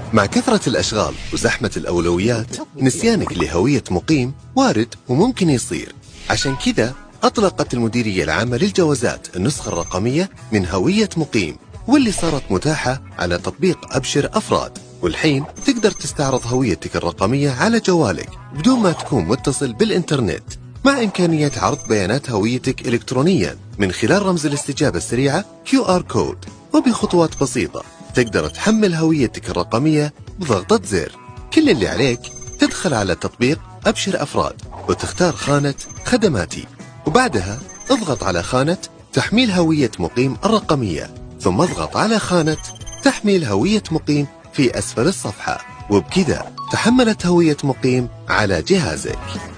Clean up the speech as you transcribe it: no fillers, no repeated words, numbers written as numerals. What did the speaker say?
مع كثرة الأشغال وزحمة الأولويات، نسيانك لهوية مقيم وارد وممكن يصير. عشان كذا أطلقت المديرية العامة للجوازات النسخة الرقمية من هوية مقيم، واللي صارت متاحة على تطبيق أبشر أفراد. والحين تقدر تستعرض هويتك الرقمية على جوالك بدون ما تكون متصل بالإنترنت، مع إمكانية عرض بيانات هويتك إلكترونيا من خلال رمز الاستجابة السريعة QR كود. وبخطوات بسيطة تقدر تحمل هويتك الرقمية بضغطة زر. كل اللي عليك تدخل على تطبيق أبشر أفراد وتختار خانة خدماتي، وبعدها اضغط على خانة تحميل هوية مقيم الرقمية، ثم اضغط على خانة تحميل هوية مقيم في أسفل الصفحة، وبكذا تحملت هوية مقيم على جهازك.